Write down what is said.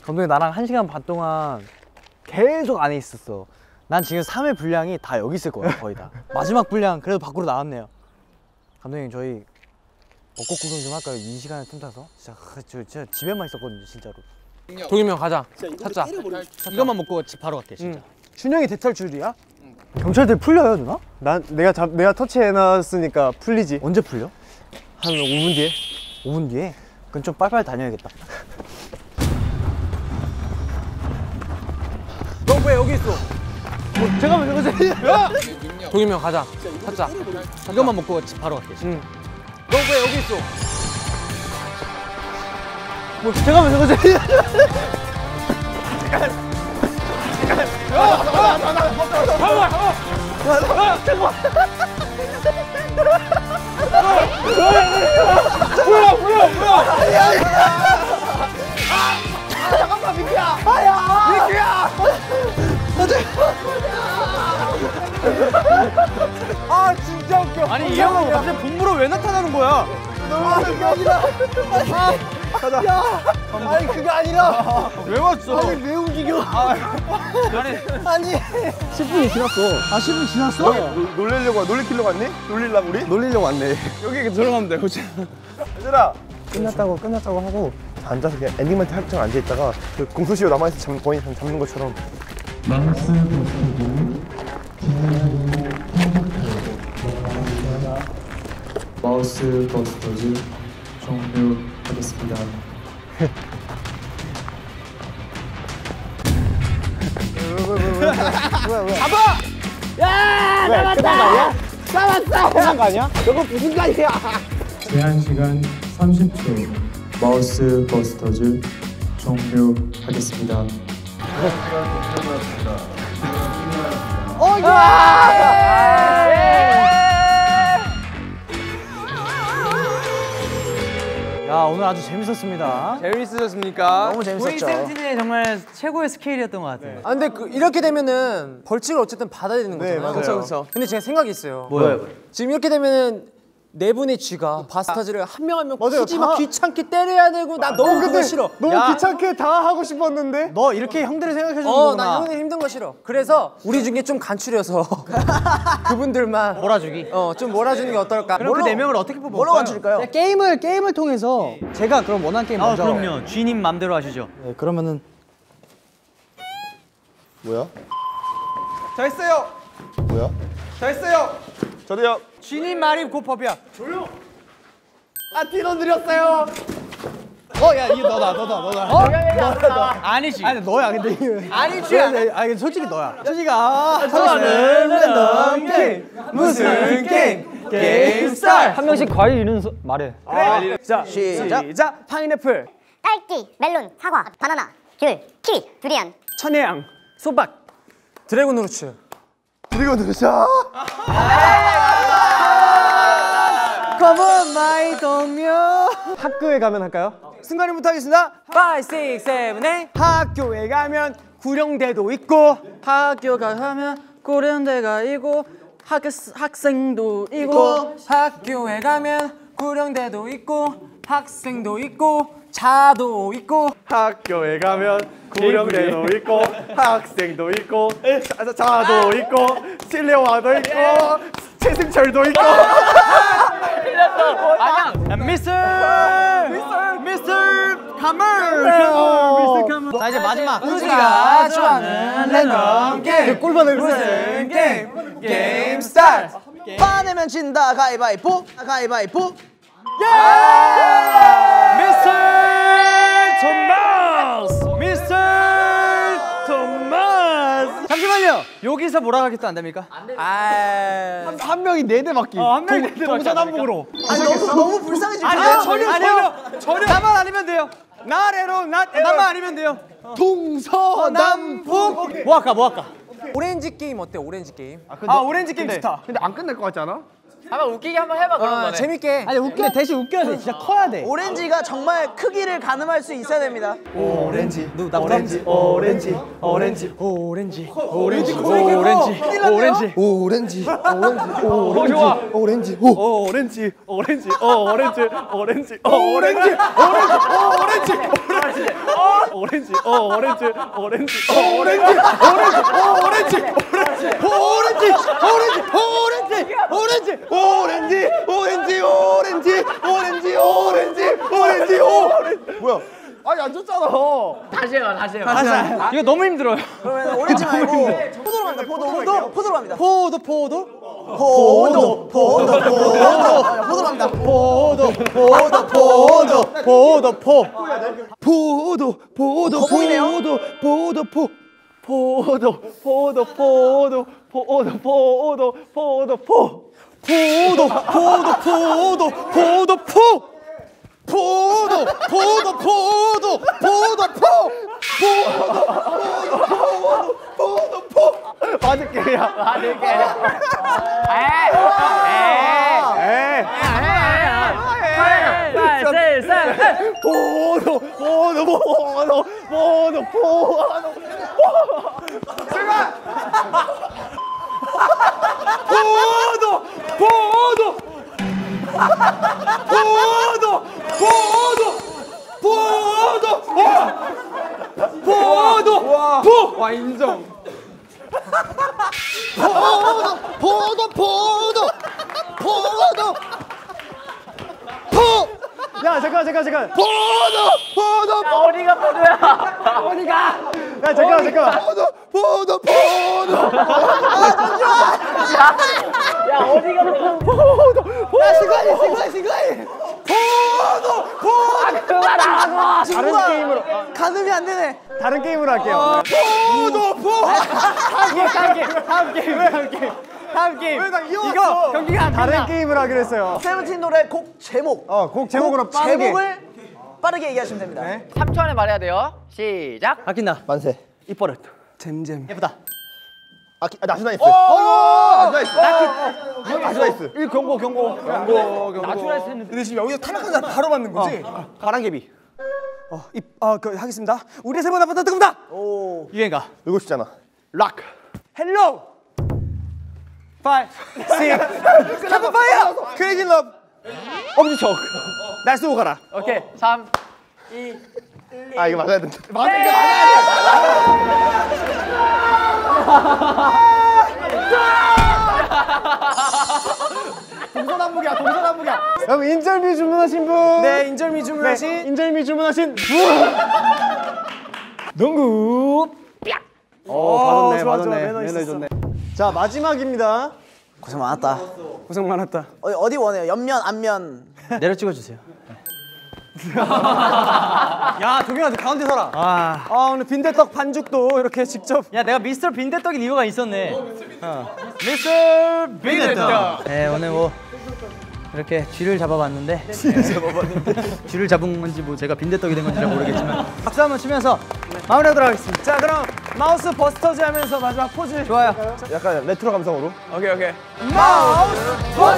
감독님 나랑 1시간 반 동안 계속 안에 있었어. 난 지금 3회 분량이 다 여기 있을 거야, 거의 다. 마지막 분량 그래도 밖으로 나왔네요. 감독님 저희 벚꽃 구경 좀 할까요? 이 시간에 틈타서? 진짜 집에만 있었거든요, 진짜로. 동이면 가자. 찾자. 이것만 먹고 집 바로 갈게, 진짜. 준영이 대탈출이야? 경찰들 풀려요, 누나? 내가 터치해놨으니까 풀리지. 언제 풀려? 한 5분 뒤에. 5분 뒤에? 그럼 좀 빨리빨리 다녀야겠다. 너 왜 여기 있어? 잠깐만. 동이면 가자. 찾자. 이것만 먹고 집 바로 갈게, 진짜. 너 왜 여기 있어? 잠깐만. 잠깐만 미키야. 아 진짜 웃겨. 아니 이 형은 갑자기 본부로 왜 나타나는 거야? 너무 그게 아니라. 아니 그게 아니라. 왜 왔어? 아니 왜 움직여? 아니 10분이 지났어. 아 10분 지났어? 놀리려고 왔니? 놀리려고 우리? 놀리려고 왔네. 여기 들어가면 돼, 그치? 얘들아 끝났다고 하고 앉아서 그냥 엔딩 멘트 할정 앉아 있다가 그 공소시효 남아있어 거의 잡는 것처럼. 마우스 버스터즈 종료하겠습니다. 제한 시간 30초. 마우스 버스터즈 종료하겠습니다. 야 오늘 아주 재밌었습니다. 재밌으셨습니까? 너무 재밌었죠. 보이센틴의 정말 최고의 스케일이었던 것 같아요. 아 근데 이렇게 되면은 벌칙을 어쨌든 받아야 되는 거잖아요. 맞아요. 그렇죠. 근데 제가 생각이 있어요. 뭐요? 지금 이렇게 되면은 네 분의 쥐가 바스타즈를 한 명 한 명 맞아요. 굳이 막 귀찮게 때려야 되고 나 너무 그거 싫어. 너무 귀찮게 다 하고 싶었는데. 너 이렇게 형들을 생각해 주는구나. 나 형님 힘든 거 싫어. 그래서 우리 중에 좀 간추려서 그분들만 몰아주기. 좀 몰아주는 게 어떨까? 그럼 그 네 명을 어떻게 뽑아볼까요? 뭐로 간출까요? 게임을 통해서 제가 그럼 원하는 게임 먼저. 그럼요. 쥐님 맘대로 하시죠. 네, 그러면은 뭐야? 잘했어요. 뭐야? 잘했어요. 저도요. 쥐님 말이 고법이야. 티너 드렸어요. 야 이게 너다. 아니지. 아니 너야 근데 이거. 아니지. 아니 솔직히 너야. 솔직히가 좋아하는 랜덤 게임. 무슨 게임? 게임스타일. 한 명씩 과일 이름 말해. 자 시작. 파인애플, 딸기, 멜론, 사과, 바나나, 귤, 키위, 두리안, 천혜향, 소박. 드래곤 노르츠. 그리고 누르자. Come on my 동료. 학교에 가면 할까요? 순간이부터 하겠습니다. 5, 6, 7, 8. 학교에 가면 구령대도 있고 학교가 가면 고령대가 있고 학생도 있고 학교에 가면 구령대도 있고 학생도 있고 차도 있고 학교에 가면 구령대도 있고 학생도 있고 자도 있고 실내화도 있고 최승철도 있고. 미스터 카mer. 자 이제 마지막 우리가 좋아하는 랜덤 게임 꿀밤을 무슨 게임 게임스타일. 빠내면 진다 가위바위보. 미스터 토마스. 잠시만요. 여기서 몰아가기도 안 됩니까? 한 명이 4대 맞기. 한 명이 4대 맞기. 동서남북으로. 아니 너무 불쌍해지죠. 아니요. 전혀. 나만 아니면 돼요. 나래로 나만 아니면 돼요. 동서남북. 뭐 할까? 오렌지 게임 어때? 오렌지 게임. 오렌지 게임 좋다. 근데 안 끝날 것 같지 않아? 한번 웃기게 한번 해봐 그런 거네. 재밌게. 아니 웃겨. 대신 웃겨야 돼. 진짜 커야 돼. 오렌지가 정말 크기를 가늠할 수 있어야 됩니다. 오렌지. 오렌지. 오렌지. 오렌지. 오렌지. 오렌지. 오렌지. 오렌지. 좋아. 오렌지. 오렌지. 오렌지. 오렌지. 오렌지. 오렌지. 오렌지. 오렌지. 오렌지, 오렌지, 오렌지, 오렌지, 뭐야? 아니 안 줬잖아. 다시 해요. 이거 너무 힘들어요. 그러면 오렌지 말고 포도로 갑니다. 포도로 갑니다. 포도 갑니다. 와 인정. 야 잠깐. 어디가 포도야? 야 잠깐. 야 어디가 포도? 시간이. 그만하라고. 다른 게임으로. 가늠이 안 되네. 다른 게임으로 할게요. 다음 게임. 왜 나 이어왔어? 이거 경기가 안 다른 게임으로 하기로 했어요. 세븐틴 노래 곡 제목. 곡 제목으로 빠르게. 제목을 빠르게 얘기하시면 됩니다. 3초 안에 말해야 돼요. 시작. 아낀다. 만세. 이뻐릇. 잼잼. 예쁘다. 나이스 나이스. 나이스 나이스. 이 경고. 나추럴스 했는데. 근데 지금 여기서 탈락한 사람 바로 맞는 거지? 가랑개비. 하겠습니다. 우리 세 번 앞에 뜨겁다. 유행가. 이거 쉽잖아. 락. 헬로. 5, 6, 캠프파이어. 크레이지 러브. 엄지척. 날 쏘고 가라. 오케이. 3. 이거 맞아야 된다. 동서남북이야. 여러분 인절미 주문하신 분. 네, 인절미 주문하신 분. 농구. 받았네. 매너 좋네. 자, 마지막입니다. 고생 많았다. 고생 많았다. 어디 원해요? 옆면, 앞면. 내려 찍어주세요. 야, 동현아, 너 가운데 서라. 오늘 빈대떡 반죽도 이렇게 직접. 야, 내가 미스터 빈대떡인 이유가 있었네. 미스터 빈대떡. 네, 오늘 뭐 이렇게 쥐를 잡아봤는데. 쥐를 잡은 건지 뭐 제가 빈대떡이 된 건지 잘 모르겠지만 박수 한번 치면서 마무리하도록 하겠습니다. 자, 그럼 마우스 버스터즈 하면서 마지막 포즈. 좋아요. 약간 레트로 감성으로. 오케이. 마우스 버스터즈.